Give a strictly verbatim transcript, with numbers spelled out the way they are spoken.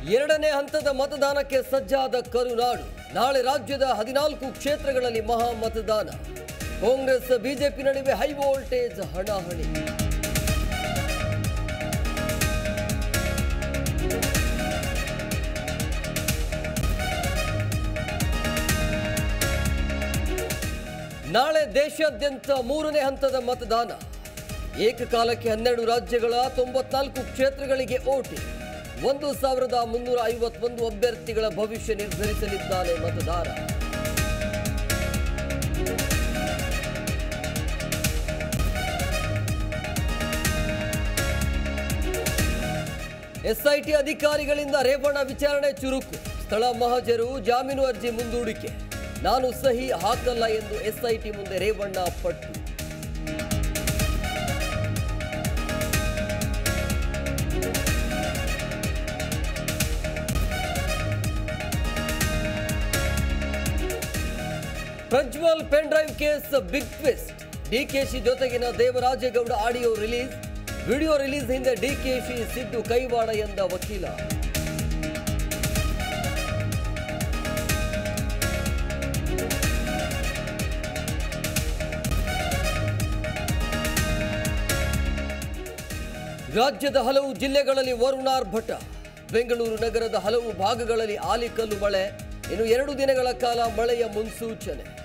ಎರಡನೇ ಹಂತದ ಮತದಾನಕ್ಕೆ ಸಜ್ಜಾದ ಕರುನಾಡು. ನಾಳೆ ರಾಜ್ಯದ ಹದಿನಾಲ್ಕು ಕ್ಷೇತ್ರಗಳಲ್ಲಿ ಮಹಾ ಮತದಾನ. ಕಾಂಗ್ರೆಸ್ ಬಿಜೆಪಿ ನಡುವೆ ಹೈ ವೋಲ್ಟೇಜ್ ಹಣಾಹಣಿ. ನಾಳೆ ದೇಶಾದ್ಯಂತ ಮೂರನೇ ಹಂತದ ಮತದಾನ. ಏಕಕಾಲಕ್ಕೆ ಹನ್ನೆರಡು ರಾಜ್ಯಗಳ ತೊಂಬತ್ನಾಲ್ಕು ಕ್ಷೇತ್ರಗಳಿಗೆ ವೋಟಿಂಗ್. ಒಂದು ಸಾವಿರದ ಮುನ್ನೂರ ಐವತ್ತೊಂದು ಅಭ್ಯರ್ಥಿಗಳ ಭವಿಷ್ಯ ನಿರ್ಧರಿಸಲಿದ್ದಾನೆ ಮತದಾರ. ಎಸ್ಐಟಿ ಅಧಿಕಾರಿಗಳಿಂದ ರೇವಣ್ಣ ವಿಚಾರಣೆ ಚುರುಕು. ಸ್ಥಳ ಮಹಜರು, ಜಾಮೀನು ಅರ್ಜಿ ಮುಂದೂಡಿಕೆ. ನಾನು ಸಹಿ ಹಾಕಲ್ಲ ಎಂದು ಎಸ್ಐಟಿ ಮುಂದೆ ರೇವಣ್ಣ ಪಟ್ಟು. Prajwal pen drive case big twist. DKShi ಜೊತೆಗಿನ Devarajegowda audio release. Video release ಹಿಂದೆ ಡಿಕೆಶಿ ಸಿದ್ದು ಕೈವಾಡ ಎಂದ ವಕೀಲ. ರಾಜ್ಯದ ಹಲವು ಜಿಲ್ಲೆಗಳಲ್ಲಿ ವರುಣಾರ್ಭಟ. ಬೆಂಗಳೂರು ನಗರದ ಹಲವು ಭಾಗಗಳಲ್ಲಿ ಆಲಿಕಲ್ಲು ಮಳೆ. ಇನ್ನು ಎರಡು ದಿನಗಳ ಕಾಲ ಮಳೆಯ ಮುನ್ಸೂಚನೆ.